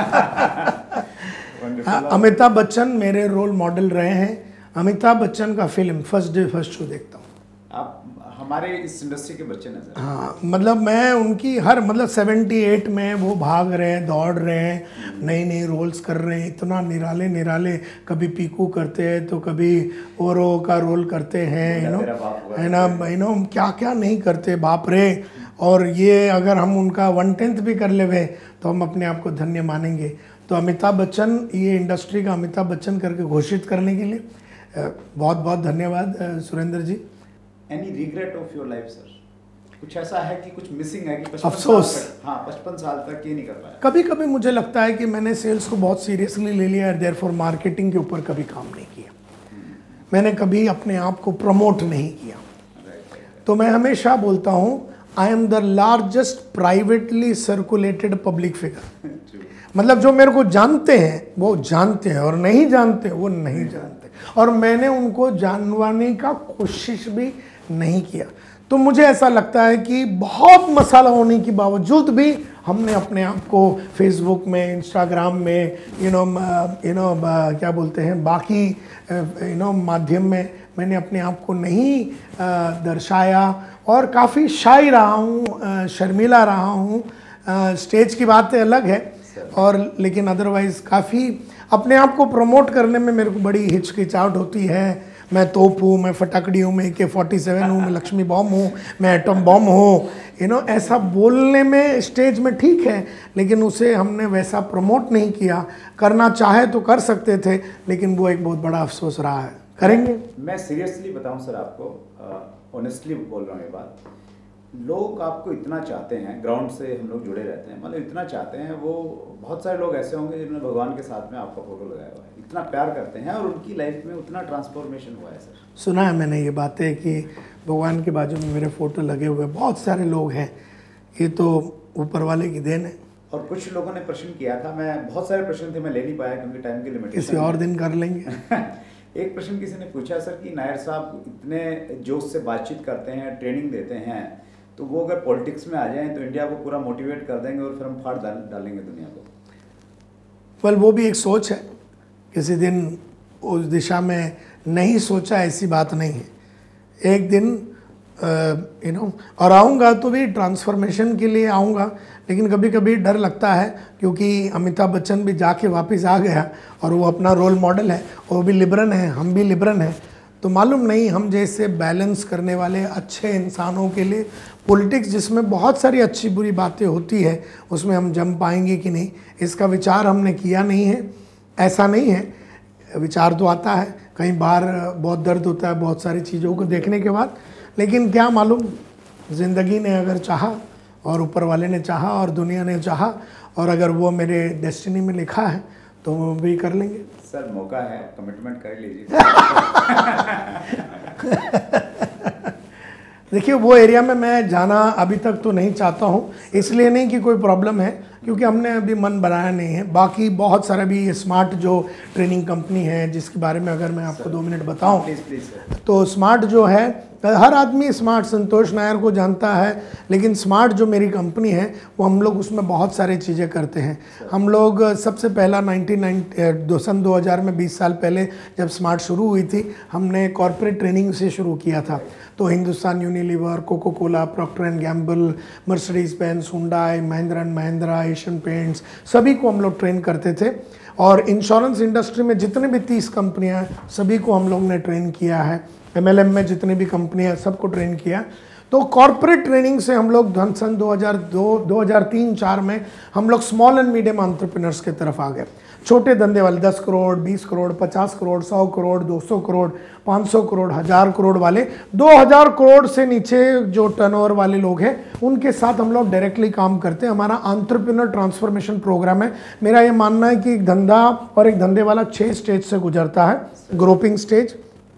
[SPEAKER 2] अमिताभ बच्चन मेरे रोल मॉडल रहे हैं। अमिताभ बच्चन का film first day first show देखता हूँ।
[SPEAKER 3] आप हमारे इस इंडस्ट्री के बच्चे हैं सर।
[SPEAKER 2] हाँ, मतलब मैं उनकी हर मतलब अठहत्तर में वो भाग रहे हैं, दौड़ रहे हैं, नई नई रोल्स कर रहे हैं, इतना निराले निराले, कभी पीकू करते हैं तो कभी ओरो का रोल करते हैं, यू नो है ना, यू नो क्या क्या नहीं करते, बाप रे। और ये अगर हम उनका वन टेंथ भी कर ले तो हम अपने आप को धन्य मानेंगे। तो अमिताभ बच्चन, ये इंडस्ट्री का अमिताभ बच्चन करके घोषित करने के लिए बहुत बहुत धन्यवाद Surendra ji.
[SPEAKER 3] Any regret of your life sir? कुछ ऐसा है कि कुछ मिसिंग है कि
[SPEAKER 2] अफसोस,
[SPEAKER 3] हाँ पचपन साल तक ये नहीं कर पाया?
[SPEAKER 2] कभी कभी मुझे लगता है कि मैंने सेल्स को बहुत सीरियसली ले लिया, देयरफॉर मार्केटिंग के ऊपर कभी काम नहीं किया। मैंने कभी अपने आप को प्रमोट नहीं किया। तो मैं हमेशा बोलता हूँ I am the largest privately circulated public figure. मतलब जो मेरे को जानते हैं वो जानते हैं और नहीं जानते वो नहीं जानते, और मैंने उनको जानवाने का कोशिश भी नहीं किया। तो मुझे ऐसा लगता है कि बहुत मसाला होने के बावजूद भी हमने अपने आप को फेसबुक में, इंस्टाग्राम में, यू नो यू नो क्या बोलते हैं, बाकी यू नो माध्यम में मैंने अपने आप को नहीं uh, दर्शाया, और काफ़ी शाई रहा हूँ, शर्मीला रहा हूँ। स्टेज की बात अलग है, और लेकिन अदरवाइज़ काफ़ी अपने आप को प्रमोट करने में मेरे को बड़ी हिचकिचाहट होती है। मैं तोप हूँ, मैं फटाकड़ी हूँ, मैं ए के फोर्टी सेवन हूँ, मैं लक्ष्मी बॉम्ब हूँ, मैं एटम बॉम्ब हूँ, यू नो ऐसा बोलने में स्टेज में ठीक है, लेकिन उसे हमने वैसा प्रमोट नहीं किया। करना चाहे तो कर सकते थे, लेकिन वो एक बहुत बड़ा अफसोस रहा है। करेंगे?
[SPEAKER 3] मैं सीरियसली बताऊं सर आपको, ऑनेस्टली बोल रहा हूँ ये बात, लोग आपको इतना चाहते हैं, ग्राउंड से हम लोग जुड़े रहते हैं, मतलब इतना चाहते हैं, वो बहुत सारे लोग ऐसे होंगे जिन्होंने भगवान के साथ में आपका फोटो लगाया हुआ है, इतना प्यार करते हैं और उनकी लाइफ में उतना ट्रांसफॉर्मेशन हुआ है सर।
[SPEAKER 2] सुना है मैंने ये बातें कि भगवान के बाजू में मेरे फोटो लगे हुए बहुत सारे लोग हैं, ये तो ऊपर वाले की देन है।
[SPEAKER 3] और कुछ लोगों ने प्रश्न किया था, मैं बहुत सारे प्रश्न थे, मैं ले नहीं पाया क्योंकि टाइम की लिमिटेशन।
[SPEAKER 2] किसी और दिन कर लेंगे।
[SPEAKER 3] एक प्रश्न किसी ने पूछा सर कि नायर साहब इतने जोश से बातचीत करते हैं, ट्रेनिंग देते हैं, तो वो अगर पॉलिटिक्स में आ जाएं तो इंडिया को पूरा मोटिवेट कर देंगे और फिर हम फाड़ डाल डालेंगे दुनिया को।
[SPEAKER 2] वेल वो भी एक सोच है, किसी दिन उस दिशा में नहीं सोचा, ऐसी बात नहीं है। एक दिन यू नो और आऊँगा तो भी ट्रांसफॉर्मेशन के लिए आऊँगा, लेकिन कभी कभी डर लगता है क्योंकि अमिताभ बच्चन भी जाके वापस आ गया और वो अपना रोल मॉडल है, वो भी लिबरन है, हम भी लिबरन हैं, तो मालूम नहीं हम जैसे बैलेंस करने वाले अच्छे इंसानों के लिए पॉलिटिक्स जिसमें बहुत सारी अच्छी बुरी बातें होती है उसमें हम जम पाएंगे कि नहीं, इसका विचार हमने किया नहीं है। ऐसा नहीं है, विचार तो आता है, कई बार बहुत दर्द होता है बहुत सारी चीज़ों को देखने के बाद, लेकिन क्या मालूम ज़िंदगी ने अगर चाहा और ऊपर वाले ने चाहा और दुनिया ने चाहा, और अगर वो मेरे डेस्टिनी में लिखा है तो वो भी कर लेंगे।
[SPEAKER 3] सर मौका है, कमिटमेंट कर लीजिए।
[SPEAKER 2] देखिए वो एरिया में मैं जाना अभी तक तो नहीं चाहता हूँ, इसलिए नहीं कि कोई प्रॉब्लम है, क्योंकि हमने अभी मन बनाया नहीं है। बाकी बहुत सारा भी स्मार्ट जो ट्रेनिंग कंपनी है जिसके बारे में अगर मैं आपको दो मिनट बताऊं,
[SPEAKER 3] प्लीज प्लीज सर।
[SPEAKER 2] तो स्मार्ट जो है, हर आदमी स्मार्ट संतोष नायर को जानता है, लेकिन स्मार्ट जो मेरी कंपनी है वो हम लोग उसमें बहुत सारी चीज़ें करते हैं। हम लोग सबसे पहला नाइनटीन सन दो हज़ार में बीस साल पहले जब स्मार्ट शुरू हुई थी, हमने कॉर्पोरेट ट्रेनिंग से शुरू किया था। तो Hindustan Unilever, Coca Cola, Procter and Gamble, Mercedes Benz, Hyundai, Mahindra and Mahindra, Asian Paints, सभी को हम लोग ट्रेन करते थे। और इंश्योरेंस इंडस्ट्री में जितने भी तीस कंपनियां हैं सभी को हम लोग ने ट्रेन किया है। एमएलएम में जितनी भी कंपनियां सबको ट्रेन किया। तो कॉर्पोरेट ट्रेनिंग से हम लोग धन सन दो हज़ार दो, दो हज़ार तीन चार में हम लोग स्मॉल एंड मीडियम एंटरप्रेन्योर्स की तरफ आ गए। छोटे धंधे वाले दस करोड़, बीस करोड़, पचास करोड़, सौ करोड़, दो सौ करोड़, पाँच सौ करोड़, हज़ार करोड़ वाले, दो हज़ार करोड़ से नीचे जो टर्नओवर वाले लोग हैं उनके साथ हम लोग डायरेक्टली काम करते हैं। हमारा एंटरप्रेन्योर ट्रांसफॉर्मेशन प्रोग्राम है। मेरा ये मानना है कि एक धंधा और एक धंधे वाला छः स्टेज से गुजरता है। Groping stage,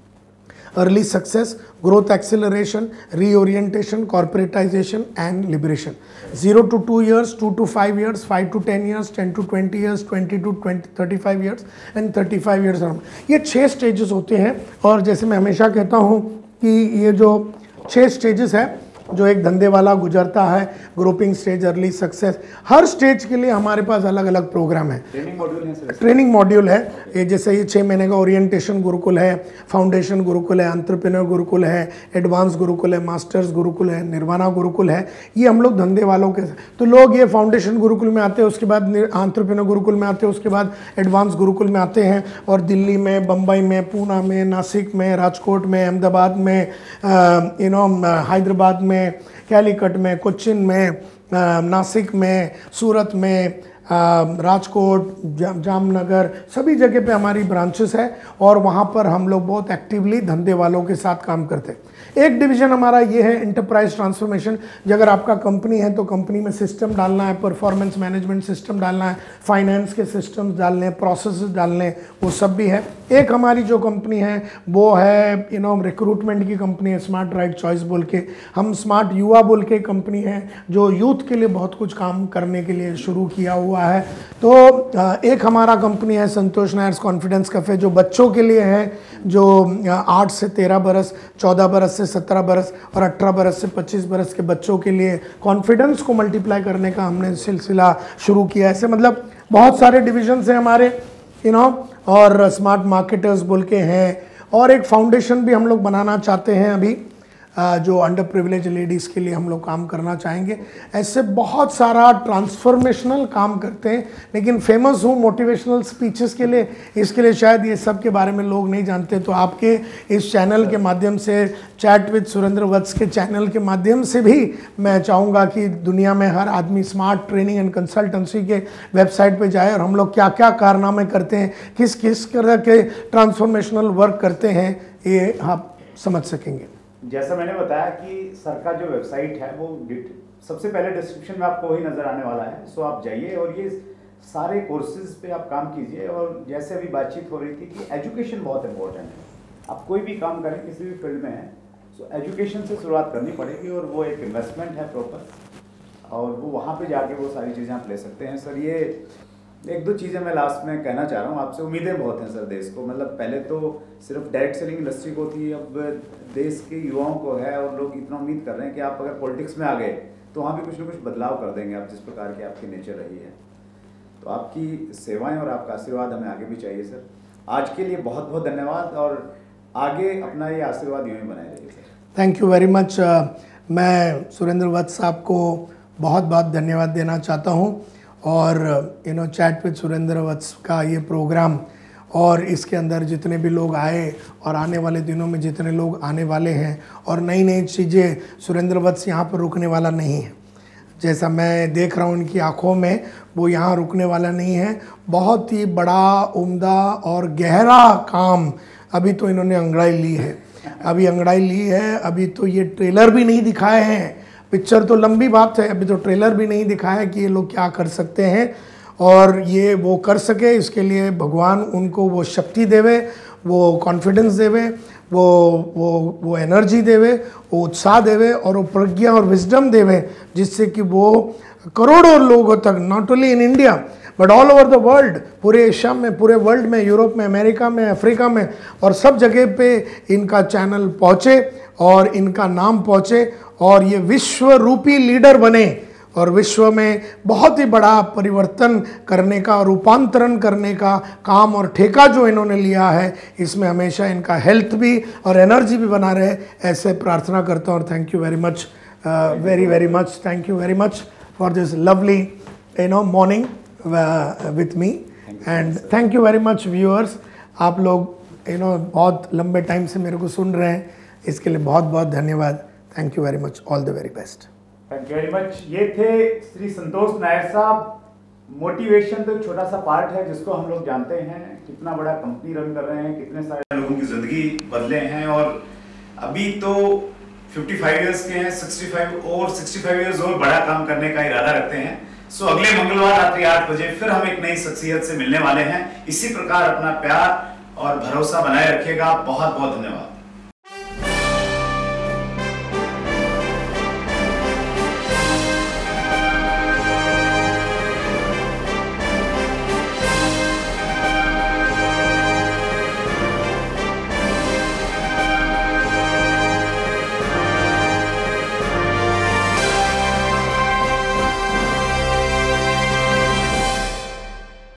[SPEAKER 2] early success, growth acceleration, reorientation, corporatization and liberation. zero to two years, two to five years, five to ten years, ten to twenty years, twenty to thirty-five years and thirty-five years around. ये छः स्टेजेस होते हैं और जैसे मैं हमेशा कहता हूँ कि ये जो छः स्टेजेस है जो एक धंधे वाला गुजरता है, ग्रुपिंग स्टेज, अर्ली सक्सेस, हर स्टेज के लिए हमारे पास अलग अलग प्रोग्राम है।
[SPEAKER 3] ट्रेनिंग मॉड्यूल है सर?
[SPEAKER 2] ट्रेनिंग मॉड्यूल है। ये जैसे ये छः महीने का ओरिएंटेशन गुरुकुल है, फाउंडेशन गुरुकुल है, एंटरप्रेन्योर गुरुकुल है, एडवांस गुरुकुल है, मास्टर्स गुरुकुल है, निर्वाणा गुरुकुल है। ये हम लोग धंधे वालों के, तो लोग ये फाउंडेशन गुरुकुल में आते हैं, उसके बाद एंटरप्रेन्योर गुरुकुल में आते हैं, उसके बाद एडवांस गुरुकुल में आते हैं और दिल्ली में, बम्बई में, पूना में, नासिक में, राजकोट में, अहमदाबाद में, यू नो हैदराबाद में, कैलीकट में, कोच्चिन में, नासिक में, सूरत में, राजकोट, जा, जामनगर, सभी जगह पे हमारी ब्रांचेस है और वहाँ पर हम लोग बहुत एक्टिवली धंधे वालों के साथ काम करते हैं। एक डिवीजन हमारा ये है इंटरप्राइज ट्रांसफॉर्मेशन। अगर आपका कंपनी है तो कंपनी में सिस्टम डालना है, परफॉर्मेंस मैनेजमेंट सिस्टम डालना है, फाइनेंस के सिस्टम्स डालने, प्रोसेसेस डालने, वो सब भी है। एक हमारी जो कंपनी है वो है यू नो रिक्रूटमेंट की कंपनी है, स्मार्ट राइट चॉइस बोल के। हम स्मार्ट युवा बोल के कंपनी है जो यूथ के लिए बहुत कुछ काम करने के लिए शुरू किया हुआ है। तो एक हमारा कंपनी है संतोष नायर्स कॉन्फिडेंस कैफे जो बच्चों के लिए है, जो आठ से तेरह बरस, चौदह बरस से सत्रह बरस और अठारह बरस से पच्चीस बरस के बच्चों के लिए कॉन्फिडेंस को मल्टीप्लाई करने का हमने सिलसिला शुरू किया। ऐसे मतलब बहुत सारे डिविजन्स हैं हमारे, यू नो, और स्मार्ट मार्केटर्स बोल के हैं और एक फाउंडेशन भी हम लोग बनाना चाहते हैं अभी, जो अंडर प्रिविलेज लेडीज़ के लिए हम लोग काम करना चाहेंगे। ऐसे बहुत सारा ट्रांसफॉर्मेशनल काम करते हैं, लेकिन फेमस हूँ मोटिवेशनल स्पीचेस के लिए, इसके लिए शायद ये सब के बारे में लोग नहीं जानते। तो आपके इस चैनल के माध्यम से, चैट विद सुरेंद्र वत्स के चैनल के माध्यम से भी मैं चाहूँगा कि दुनिया में हर आदमी स्मार्ट ट्रेनिंग एंड कंसल्टेंसी के वेबसाइट पे जाए और हम लोग क्या क्या कारनामे करते हैं, किस किस तरह के ट्रांसफॉर्मेशनल वर्क करते हैं, ये आप समझ सकेंगे।
[SPEAKER 3] जैसा मैंने बताया कि सर का जो वेबसाइट है वो सबसे पहले डिस्क्रिप्शन में आपको वही नज़र आने वाला है। सो आप जाइए और ये सारे कोर्सेज पे आप काम कीजिए। और जैसे अभी बातचीत हो रही थी कि एजुकेशन बहुत इंपॉर्टेंट है। आप कोई भी काम करें, किसी भी फील्ड में है, सो एजुकेशन से शुरुआत करनी पड़ेगी और वो एक इन्वेस्टमेंट है प्रॉपर, और वो वहाँ पे जाके वो सारी चीज़ें आप ले सकते हैं। सर ये एक दो चीज़ें मैं लास्ट में कहना चाह रहा हूँ आपसे। उम्मीदें बहुत हैं सर देश को, मतलब पहले तो सिर्फ डायरेक्ट सेलिंग इंडस्ट्री को थी, अब देश के युवाओं को है और लोग इतना उम्मीद कर रहे हैं कि आप अगर पॉलिटिक्स में आ गए तो वहाँ भी कुछ ना कुछ बदलाव कर देंगे आप, जिस प्रकार की आपकी नेचर रही है। तो आपकी सेवाएं और आपका आशीर्वाद हमें आगे भी चाहिए सर। आज के लिए बहुत बहुत धन्यवाद और आगे अपना ये आशीर्वाद यूँ ही बनाए रहिए sir.
[SPEAKER 2] Thank you very much. मैं सुरेंद्र वत्स साहब को बहुत बहुत धन्यवाद देना चाहता हूँ और you know chat with Surendra Vats का ये प्रोग्राम और इसके अंदर जितने भी लोग आए और आने वाले दिनों में जितने लोग आने वाले हैं और नई नई चीज़ें, सुरेंद्र वत्स यहाँ पर रुकने वाला नहीं है। जैसा मैं देख रहा हूँ उनकी आँखों में, वो यहाँ रुकने वाला नहीं है। बहुत ही बड़ा, उम्दा और गहरा काम अभी तो इन्होंने अंगड़ाई ली है, अभी अंगड़ाई ली है। अभी तो ये ट्रेलर भी नहीं दिखाए हैं, पिक्चर तो लंबी बात है, अभी तो ट्रेलर भी नहीं दिखाया कि ये लोग क्या कर सकते हैं और ये वो कर सके। इसके लिए भगवान उनको वो शक्ति देवे, वो कॉन्फिडेंस देवे, वो वो वो एनर्जी देवे, वो उत्साह देवे और वो प्रज्ञा और विजडम देवे, जिससे कि वो करोड़ों लोगों तक, not only in India but all over the world, पूरे एशिया में, पूरे वर्ल्ड में, यूरोप में, अमेरिका में, अफ्रीका में और सब जगह पे इनका चैनल पहुँचे और इनका नाम पहुँचे और ये विश्व रूपी लीडर बने और विश्व में बहुत ही बड़ा परिवर्तन करने का, रूपांतरण करने का काम और ठेका जो इन्होंने लिया है, इसमें हमेशा इनका हेल्थ भी और एनर्जी भी बना रहे, ऐसे प्रार्थना करता हूँ। और thank you very much, very very much, thank you very much for this lovely you know morning with me and thank you very much viewers. आप लोग यू नो बहुत लंबे टाइम से मेरे को सुन रहे हैं, इसके लिए बहुत बहुत धन्यवाद। Thank you very much, all the very best.
[SPEAKER 3] Thank you very much. ये थे श्री संतोष नायर साहब, मोटिवेशन तो एक छोटा सा पार्ट है जिसको हम लोग जानते हैं, कितना बड़ा कंपनी रन कर रहे हैं, कितने सारे
[SPEAKER 1] लोगों की जिंदगी बदले हैं और अभी तो पचपन इयर्स के हैं, पैंसठ और पैंसठ इयर्स और बड़ा काम करने का इरादा रखते हैं। सो अगले मंगलवार रात्रि आठ बजे फिर हम एक नई शख्सियत से मिलने वाले हैं। इसी प्रकार अपना प्यार और भरोसा बनाए रखिएगा। बहुत बहुत धन्यवाद।